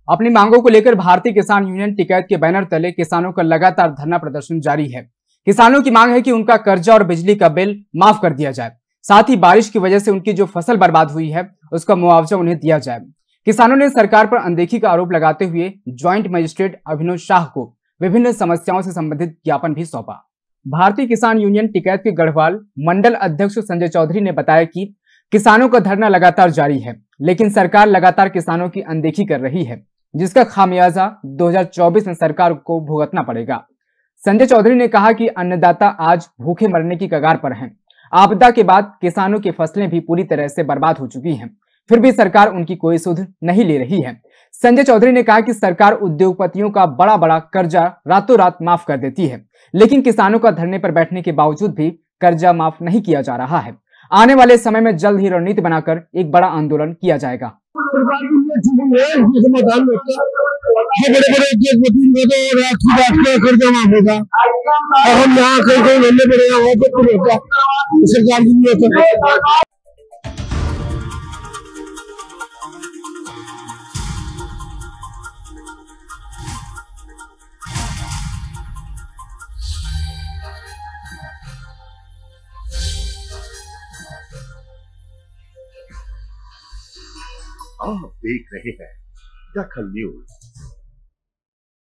अपनी मांगों को लेकर भारतीय किसान यूनियन टिकैत के बैनर तले किसानों का लगातार धरना प्रदर्शन जारी है। किसानों की मांग है कि उनका कर्जा और बिजली का बिल माफ कर दिया जाए, साथ ही बारिश की वजह से उनकी जो फसल बर्बाद हुई है उसका मुआवजा उन्हें दिया जाए। किसानों ने सरकार पर अनदेखी का आरोप लगाते हुए ज्वाइंट मजिस्ट्रेट अभिनव शाह को विभिन्न समस्याओं से संबंधित ज्ञापन भी सौंपा। भारतीय किसान यूनियन टिकैत के गढ़वाल मंडल अध्यक्ष संजय चौधरी ने बताया कि किसानों का धरना लगातार जारी है, लेकिन सरकार लगातार किसानों की अनदेखी कर रही है, जिसका खामियाजा 2024 में सरकार को भुगतना पड़ेगा। संजय चौधरी ने कहा कि अन्नदाता आज भूखे मरने की कगार पर हैं। आपदा के बाद किसानों की फसलें भी पूरी तरह से बर्बाद हो चुकी हैं, फिर भी सरकार उनकी कोई सुध नहीं ले रही है। संजय चौधरी ने कहा कि सरकार उद्योगपतियों का बड़ा बड़ा कर्जा रातों रात माफ कर देती है, लेकिन किसानों का धरने पर बैठने के बावजूद भी कर्जा माफ नहीं किया जा रहा है। आने वाले समय में जल्द ही रणनीति बनाकर एक बड़ा आंदोलन किया जाएगा। कर्जा माफ होगा और हम यहाँ कहीं मिलने पड़ेगा, वहाँ पर होता सरकार की नहीं। आप देख रहे हैं दखल न्यूज।